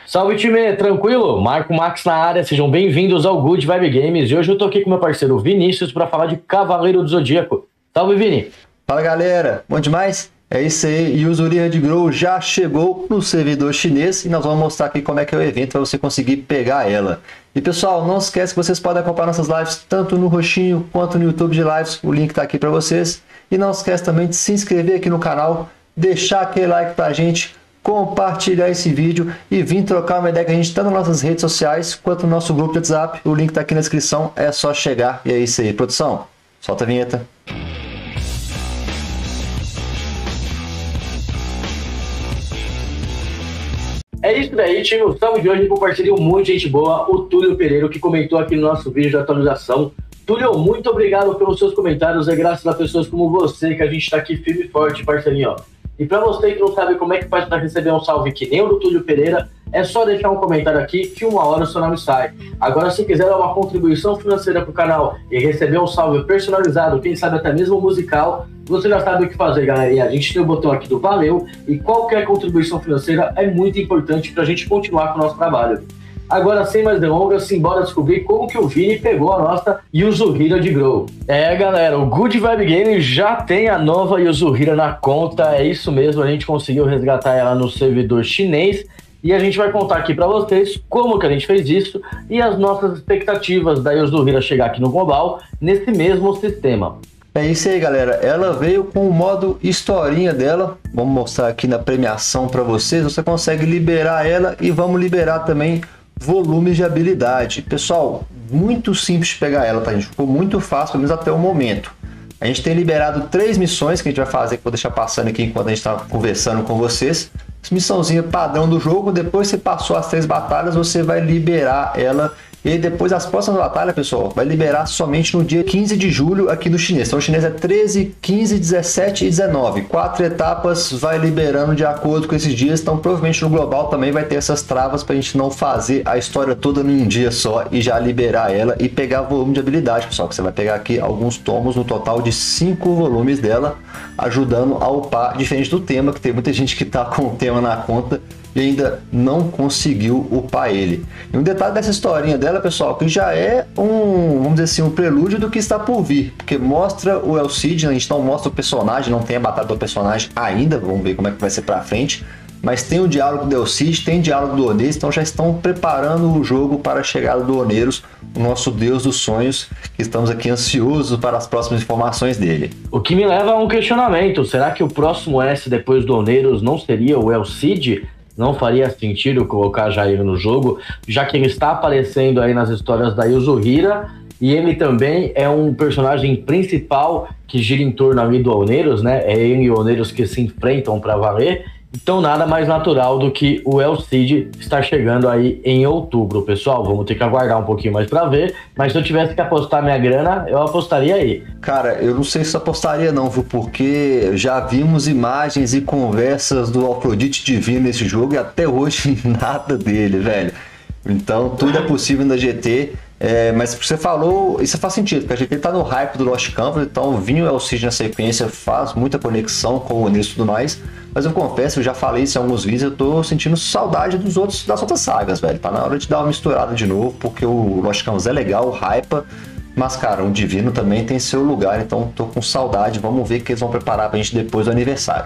Salve time, tranquilo? Marco Max na área, sejam bem-vindos ao Good Vibe Games. E hoje eu tô aqui com meu parceiro Vinícius para falar de Cavaleiro do Zodíaco. Salve, Vini! Fala galera, bom demais? É isso aí, e o Yuzuri de Grow já chegou no servidor chinês e nós vamos mostrar aqui como é que é o evento para você conseguir pegar ela. E pessoal, não esquece que vocês podem acompanhar nossas lives tanto no Roxinho quanto no YouTube de Lives, o link tá aqui para vocês. E não esquece também de se inscrever aqui no canal, deixar aquele like pra gente, compartilhar esse vídeo e vir trocar uma ideia com a gente tanto nas nossas redes sociais quanto no nosso grupo de WhatsApp. O link tá aqui na descrição, é só chegar e é isso aí. Produção, solta a vinheta. É isso daí, time. O salve de hoje com parceria um monte de gente boa, o Túlio Pereira, que comentou aqui no nosso vídeo de atualização. Túlio, muito obrigado pelos seus comentários, é graças a pessoas como você que a gente tá aqui firme e forte, parceirinho, ó. E para você que não sabe como é que faz para receber um salve que nem o do Túlio Pereira, é só deixar um comentário aqui que uma hora o seu nome sai. Agora, se quiser dar uma contribuição financeira para o canal e receber um salve personalizado, quem sabe até mesmo musical, você já sabe o que fazer, galerinha. A gente tem o botão aqui do Valeu e qualquer contribuição financeira é muito importante para a gente continuar com o nosso trabalho. Agora, sem mais delongas, simbora descobrir como que o Vini pegou a nossa Yuzuri de Grow. É, galera, o Good Vibe Game já tem a nova Yuzuri na conta, é isso mesmo, a gente conseguiu resgatar ela no servidor chinês e a gente vai contar aqui para vocês como que a gente fez isso e as nossas expectativas da Yuzuri chegar aqui no global nesse mesmo sistema. É isso aí, galera. Ela veio com o modo historinha dela. Vamos mostrar aqui na premiação para vocês. Você consegue liberar ela e vamos liberar também volumes de habilidade. Pessoal, muito simples de pegar ela, tá, gente? Ficou muito fácil, pelo menos até o momento. A gente tem liberado 3 missões que a gente vai fazer, que eu vou deixar passando aqui enquanto a gente está conversando com vocês. Missãozinha padrão do jogo. Depois que você passou as 3 batalhas, você vai liberar ela. E depois as próximas batalhas, pessoal, vai liberar somente no dia 15 de julho aqui no chinês. Então o chinês é 13, 15, 17 e 19. 4 etapas, vai liberando de acordo com esses dias. Então provavelmente no global também vai ter essas travas para a gente não fazer a história toda num dia só e já liberar ela e pegar volume de habilidade, pessoal. Que você vai pegar aqui alguns tomos no total de 5 volumes dela, ajudando a upar, diferente do tema, que tem muita gente que tá com o tema na conta e ainda não conseguiu upar ele. E um detalhe dessa historinha dela, pessoal, que já é vamos dizer assim, um prelúdio do que está por vir, porque mostra o El Cid, a gente não mostra o personagem, não tem a batalha do personagem ainda, vamos ver como é que vai ser pra frente, mas tem o diálogo do El Cid, tem o diálogo do Oneiros, então já estão preparando o jogo para a chegada do Oneiros, o nosso deus dos sonhos, que estamos aqui ansiosos para as próximas informações dele. O que me leva a um questionamento, será que o próximo S depois do Oneiros não seria o El Cid? Não faria sentido colocar já ele no jogo, já que ele está aparecendo aí nas histórias da Yuzuri e ele também é um personagem principal que gira em torno ali do Oneiros, né? É ele e o Oneiros que se enfrentam para valer. Então nada mais natural do que o El Cid estar chegando aí em outubro, pessoal. Vamos ter que aguardar um pouquinho mais para ver, mas se eu tivesse que apostar minha grana, eu apostaria aí. Cara, eu não sei se apostaria não, viu? Porque já vimos imagens e conversas do Afrodite Divino nesse jogo e até hoje nada dele, velho. Então tudo é possível na GT. Mas você falou, isso faz sentido, porque a gente tá no hype do Lost Canvas, então vir o El Cid na sequência faz muita conexão com o Oneiros e tudo mais, mas eu confesso, eu já falei isso em alguns vídeos, eu tô sentindo saudade das outras sagas, velho, tá na hora de dar uma misturada de novo, porque o Lost Canvas é legal, hypa, mas cara, o Divino também tem seu lugar, então tô com saudade, vamos ver o que eles vão preparar pra gente depois do aniversário.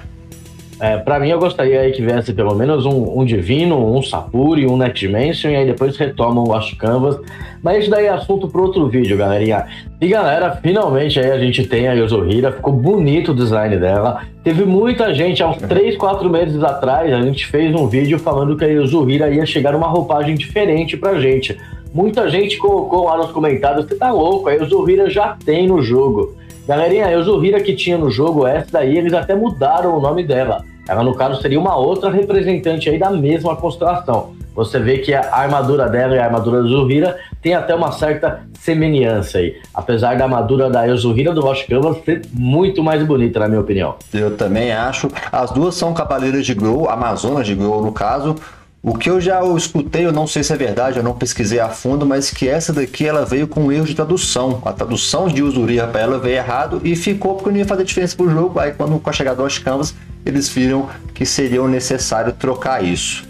Pra mim, eu gostaria aí que viesse pelo menos um Divino, um Sapuri, um Next Dimension, e aí depois retomam o Lost Canvas. Mas isso daí é assunto para outro vídeo, galerinha. E galera, finalmente aí a gente tem a Yuzuri, ficou bonito o design dela. Teve muita gente, há uns 3, 4 meses atrás, a gente fez um vídeo falando que a Yuzuri ia chegar uma roupagem diferente pra gente. Muita gente colocou lá nos comentários, você tá louco, a Yuzuri já tem no jogo. Galerinha, a Yuzuri que tinha no jogo, essa daí, eles até mudaram o nome dela. Ela, no caso, seria uma outra representante aí da mesma constelação. Você vê que a armadura dela e a armadura da Yuzuri tem até uma certa semelhança aí. Apesar da armadura da Yuzuri do Lost Canvas ser muito mais bonita, na minha opinião. Eu também acho. As duas são cavaleiras de Grow, Amazonas de Grow, no caso. O que eu já escutei, eu não sei se é verdade, eu não pesquisei a fundo, mas que essa daqui ela veio com um erro de tradução. A tradução de Yuzuri para ela veio errado e ficou porque não ia fazer diferença pro jogo. Aí quando com a chegada do Lost Canvas, eles viram que seria necessário trocar isso.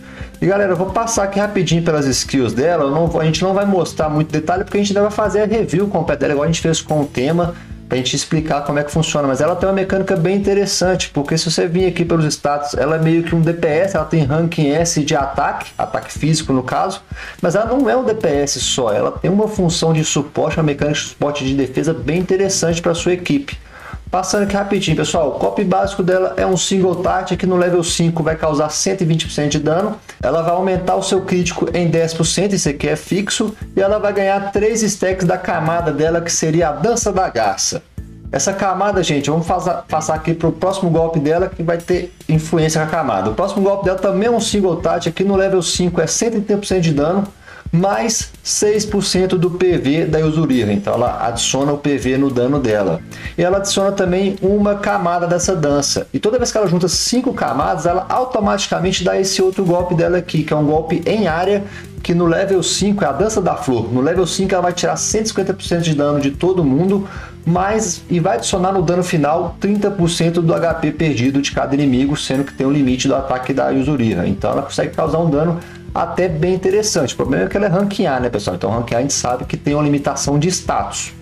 E galera, eu vou passar aqui rapidinho pelas skills dela. A gente não vai mostrar muito detalhe porque a gente ainda vai fazer a review completa dela, igual a gente fez com o tema, pra gente explicar como é que funciona. Mas ela tem uma mecânica bem interessante, porque se você vir aqui pelos status, ela é meio que um DPS, ela tem ranking S de ataque físico no caso, mas ela não é um DPS só, ela tem uma função de suporte, uma mecânica de suporte de defesa bem interessante para sua equipe. Passando aqui rapidinho, pessoal, o copy básico dela é um single target que no level 5 vai causar 120% de dano. Ela vai aumentar o seu crítico em 10%, isso aqui é fixo. E ela vai ganhar 3 stacks da camada dela, que seria a Dança da Garça. Essa camada, gente, vamos passar aqui para o próximo golpe dela, que vai ter influência com a camada. O próximo golpe dela também é um single target, aqui no level 5 é 130% de dano, mais 6% do PV da Yuzuriha, então ela adiciona o PV no dano dela. E ela adiciona também uma camada dessa dança. E toda vez que ela junta 5 camadas, ela automaticamente dá esse outro golpe dela aqui, que é um golpe em área, que no level 5 é a Dança da Flor. No level 5 ela vai tirar 150% de dano de todo mundo, e vai adicionar no dano final 30% do HP perdido de cada inimigo, sendo que tem um limite do ataque da Yuzuriha. Então ela consegue causar um dano até bem interessante. O problema é que ela é rank A, né, pessoal? Então rank A a gente sabe que tem uma limitação de status.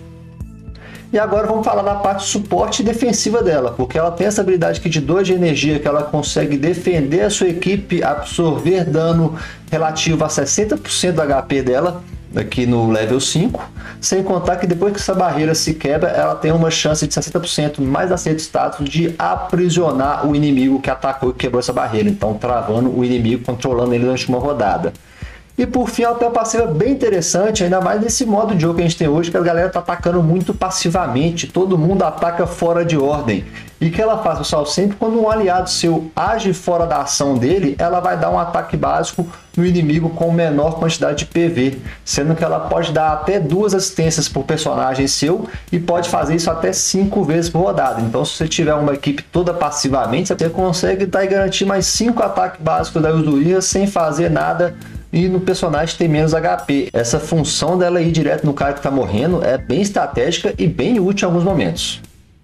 E agora vamos falar da parte suporte defensiva dela, porque ela tem essa habilidade aqui de 2 de energia, que ela consegue defender a sua equipe, absorver dano relativo a 60% do HP dela, aqui no level 5, sem contar que depois que essa barreira se quebra, ela tem uma chance de 60% mais aceito status de aprisionar o inimigo que atacou e quebrou essa barreira, então travando o inimigo, controlando ele durante uma rodada. E por fim, ela tem uma passiva bem interessante, ainda mais nesse modo de jogo que a gente tem hoje, que a galera tá atacando muito passivamente, todo mundo ataca fora de ordem. E o que ela faz, pessoal? Sempre quando um aliado seu age fora da ação dele, ela vai dar um ataque básico no inimigo com menor quantidade de PV, sendo que ela pode dar até 2 assistências por personagem seu e pode fazer isso até 5 vezes por rodada. Então, se você tiver uma equipe toda passivamente, você consegue dar e garantir mais 5 ataques básicos da Yuzuriha sem fazer nada, e no personagem tem menos HP. Essa função dela ir direto no cara que tá morrendo é bem estratégica e bem útil em alguns momentos.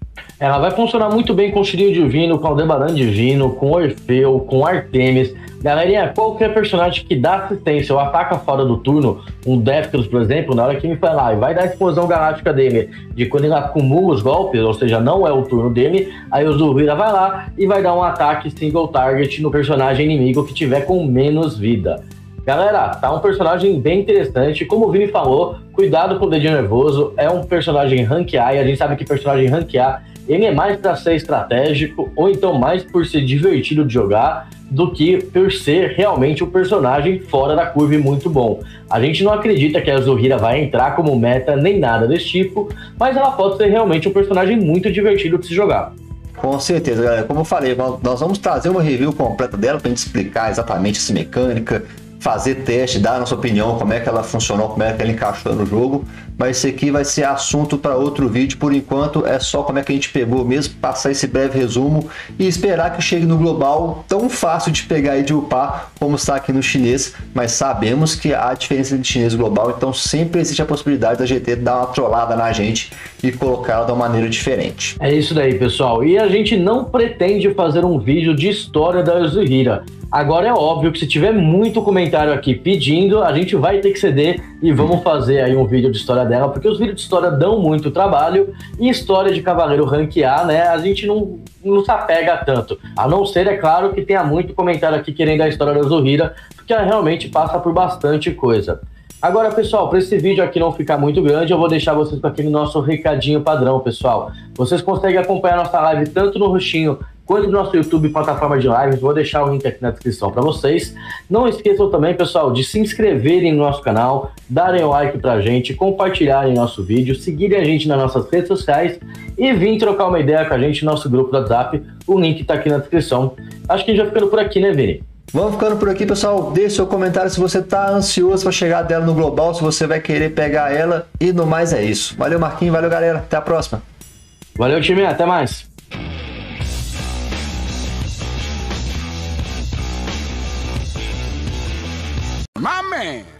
Ela vai funcionar muito bem com o Shiryu Divino, com o Aldebaran Divino, com Orfeu, com Artemis. Galerinha, qualquer personagem que dá assistência ou ataca fora do turno, um Defcros, por exemplo, na hora que ele vai lá e vai dar a explosão galáctica dele, de quando ele acumula os golpes, ou seja, não é o turno dele, aí o Yuzuriha vai lá e vai dar um ataque single target no personagem inimigo que tiver com menos vida. Galera, tá um personagem bem interessante, como o Vini falou, cuidado com o dedinho nervoso, é um personagem rank A, e a gente sabe que personagem rank A, ele é mais para ser estratégico, ou então mais por ser divertido de jogar, do que por ser realmente um personagem fora da curva e muito bom. A gente não acredita que a Yuzuriha vai entrar como meta, nem nada desse tipo, mas ela pode ser realmente um personagem muito divertido de se jogar. Com certeza, galera. Como eu falei, nós vamos trazer uma review completa dela pra gente explicar exatamente essa mecânica, fazer teste, dar a nossa opinião, como é que ela funcionou, como é que ela encaixou no jogo, mas esse aqui vai ser assunto para outro vídeo. Por enquanto é só como é que a gente pegou mesmo, passar esse breve resumo e esperar que chegue no global, tão fácil de pegar e de upar como está aqui no chinês, mas sabemos que há diferença de chinês e global, então sempre existe a possibilidade da GT dar uma trollada na gente e colocar ela de uma maneira diferente. É isso daí, pessoal, e a gente não pretende fazer um vídeo de história da Yuzuriha. Agora é óbvio que se tiver muito comentário aqui pedindo, a gente vai ter que ceder e vamos fazer aí um vídeo de história dela, porque os vídeos de história dão muito trabalho e história de Cavaleiro Rank A, né, a gente não se apega tanto. A não ser, é claro, que tenha muito comentário aqui querendo a história da Yuzuriha, porque ela realmente passa por bastante coisa. Agora, pessoal, para esse vídeo aqui não ficar muito grande, eu vou deixar vocês com aquele nosso recadinho padrão, pessoal. Vocês conseguem acompanhar nossa live tanto no Roxinho quanto no nosso YouTube, plataforma de lives. Vou deixar o link aqui na descrição para vocês. Não esqueçam também, pessoal, de se inscreverem no nosso canal, darem o like pra gente, compartilharem nosso vídeo, seguirem a gente nas nossas redes sociais e vir trocar uma ideia com a gente no nosso grupo do WhatsApp. O link tá aqui na descrição. Acho que a gente vai ficando por aqui, né, Vini? Vamos ficando por aqui, pessoal. Deixe seu comentário se você tá ansioso para chegar dela no global, se você vai querer pegar ela. E no mais é isso. Valeu, Marquinhos. Valeu, galera. Até a próxima. Valeu, time. Até mais. My man.